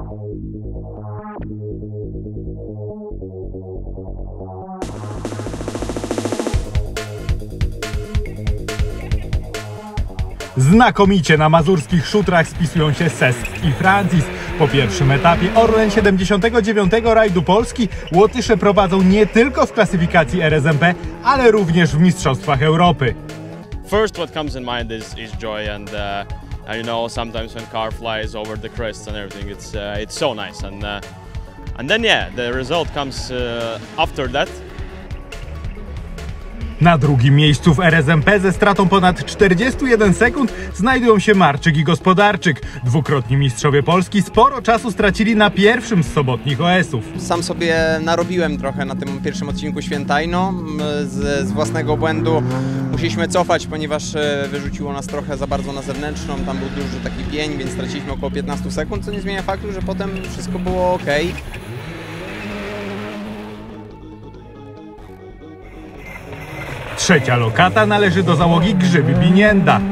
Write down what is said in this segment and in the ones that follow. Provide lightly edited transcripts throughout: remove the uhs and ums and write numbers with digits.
Znakomicie na mazurskich szutrach spisują się Sesk i Francis. Po pierwszym etapie Orlen 79. rajdu Polski Łotysze prowadzą nie tylko w klasyfikacji RSMP, ale również w Mistrzostwach Europy. First what comes in mind is joy and you know, sometimes when car flies over the crest and everything, it's so nice and then yeah, the result comes after that. Na drugim miejscu w RSMP ze stratą ponad 41 sekund znajdują się Marczyk i Gospodarczyk. Dwukrotni mistrzowie Polski sporo czasu stracili na pierwszym z sobotnich OS-ów. Sam sobie narobiłem trochę na tym pierwszym odcinku Świętajno. Z własnego błędu musieliśmy cofać, ponieważ wyrzuciło nas trochę za bardzo na zewnętrzną. Tam był duży taki pień, więc straciliśmy około 15 sekund, co nie zmienia faktu, że potem wszystko było ok. Trzecia lokata należy do załogi Grzyby Binienda.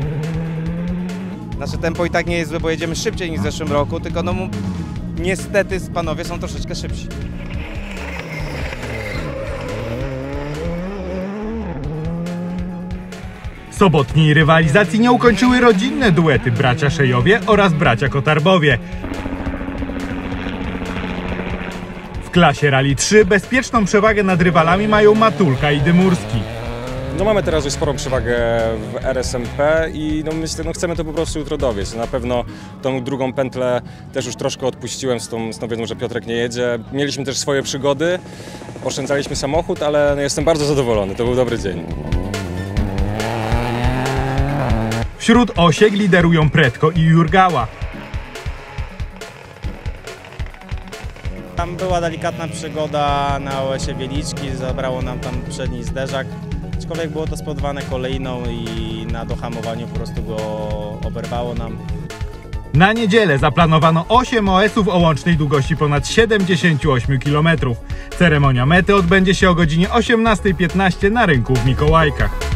Nasze tempo i tak nie jest złe, bo jedziemy szybciej niż w zeszłym roku, tylko no niestety panowie są troszeczkę szybsi. Sobotniej rywalizacji nie ukończyły rodzinne duety bracia Szejowie oraz bracia Kotarbowie. W klasie Rally 3 bezpieczną przewagę nad rywalami mają Matulka i Dymurski. No mamy teraz już sporą przewagę w RSMP i no myślę, no chcemy to po prostu jutro dowieść. Na pewno tą drugą pętlę też już troszkę odpuściłem z tą wiedzą, że Piotrek nie jedzie. Mieliśmy też swoje przygody, oszczędzaliśmy samochód, ale no jestem bardzo zadowolony, to był dobry dzień. Wśród osiek liderują Pretko i Jurgała. Tam była delikatna przygoda na OS-ie Wieliczki, zabrało nam tam przedni zderzak. Aczkolwiek było to spowodowane kolejną i na dohamowaniu po prostu go oberwało nam. Na niedzielę zaplanowano 8 OS-ów o łącznej długości ponad 78 km. Ceremonia mety odbędzie się o godzinie 18:15 na rynku w Mikołajkach.